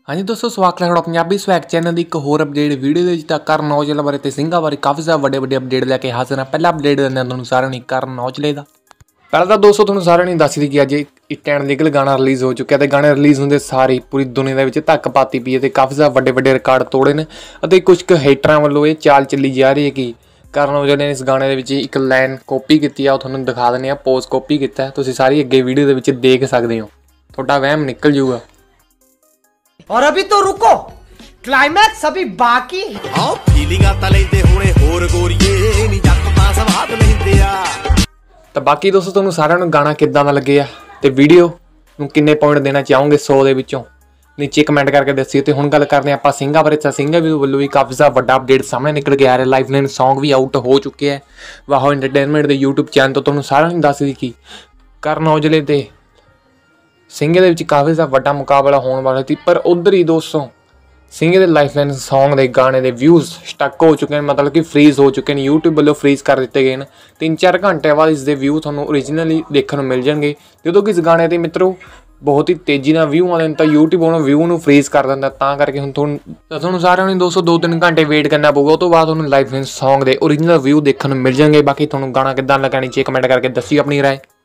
हाँ जी दोस्तों, स्वागत है पंजाबी स्वैग चैनल की एक होर अपडेट वीडियो के करन औजला बारे ते सिंगा बारे काफ़ी ज़्यादा बड़े अपडेट लैके हाजिर हैं। पहला अपडेट देना तुहानूं सारिआं नूं करन औजले का। पहला तो दोस्तों तुहानूं सारिआं नूं दस दी कि अज इट एंड लीगल गाना रिलीज़ हो चुका है। गाने रिलीज़ होंदे सारी पूरी दुनिया के धक्क पाती पई है, काफ़ी ज़्यादा बड़े रिकॉर्ड तोड़े ने। कुछ हेटरां वालों ये चाल चली जा रही है कि करन औजले ने इस गाने के एक लाइन कॉपी की है, तुहानूं दिखा दिंदे आ। पोज कॉपी किया है, तुसीं सारी अगे वीडियो के देख सकते हो, तुहाडा वहम निकल जूगा। और अभी तो रुको, क्लाइमैक्स अभी बाकी आओ फीलिंगां तां लैंदे होणे होर गोरीए नी जट तां सवाद लैंदे आ। तो बाकी दोस्तों तुहानूं सारिआं नूं गाना किद्दां दा लग्गिआ ते वीडियो नूं किन्ने पॉइंट देना चाहोगे 100 दे विचों नीचे कमेंट करके दस्सिओ। ते हुण गल करदे आपां सिंगा बारे। सिंगा भी वल्लों भी काफ़ी ज़्यादा वड्डा अपडेट सामने निकल के आ रहा है। लाइफलाइन सॉन्ग भी आउट हो चुके हैं। वाहो एंटरटेनमेंट के यूट्यूब चैनल तो तुहानूं सारिआं नूं दस दी कि करन औजले ते सिंगे दे विच काफ़ी ज़्यादा वड्डा मुकाबला होने वाला थी, पर उधर ही दोस्तों सिंगे दे लाइफलाइन सॉन्ग के गाने के व्यूज़ स्टक हो चुके हैं, मतलब कि फ्रीज हो चुके हैं। यूट्यूब वालों फ्रीज कर दिए गए हैं। 3-4 घंटे बाद इसके व्यू थोड़ा ओरिजिनली देखने मिल जाएंगे। जो कि इस गाने के मित्रों बहुत ही तेजी ना व्यू आते हैं, तो यूट्यूब उन्होंने व्यू में फ्रीज कर दिंदा। करके हुण तुहानूं सारिआं नूं दोस्तों 2-3 घंटे वेट करना पऊगा। उस तो बाद तुहानूं लाइफलाइन सॉन्ग के ओरिजिनल व्यू देखने मिल जाएंगे। बाकी तुहानूं गाना किद्दां लगा नीचे कमेंट करके दस्सिओ अपनी राय।